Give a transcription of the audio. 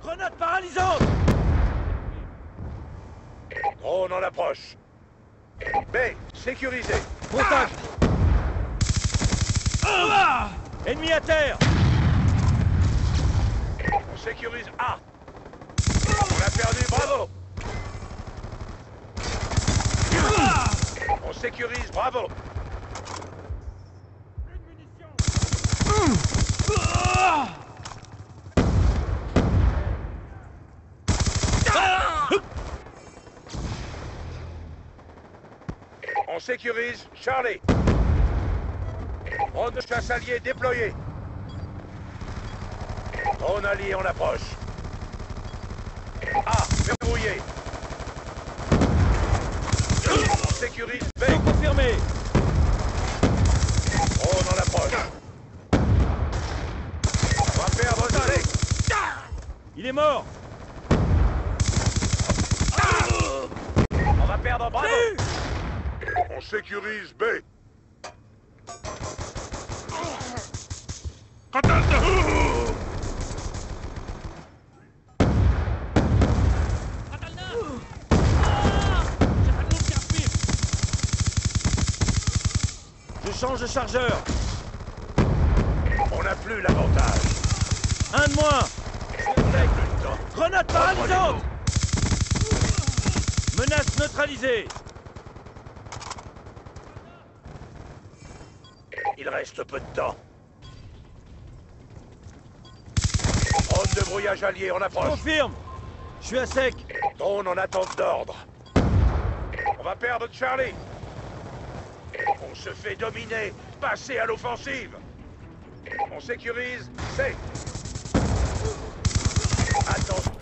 Grenade paralysante! Drone en approche. B, sécurisé. Contact! Ennemi à terre! On sécurise A. On a perdu, bravo. On sécurise, bravo. On sécurise, Charlie. Drone de chasse allié déployé. Drone allié en approche. A, verrouillé. On sécurise B. Confirmé! Drone en approche. On va perdre C. Il est mort! On va perdre bravo. On sécurise B. Je change de chargeur! On n'a plus l'avantage. Un de moins! On n'a plus le temps. Grenade paralysante! Menace neutralisée! Il reste peu de temps. Drone de brouillage allié en approche. Confirme! Je suis à sec! Drone en attente d'ordre. On va perdre Charlie. On se fait dominer. Passez à l'offensive. On sécurise C. Attention.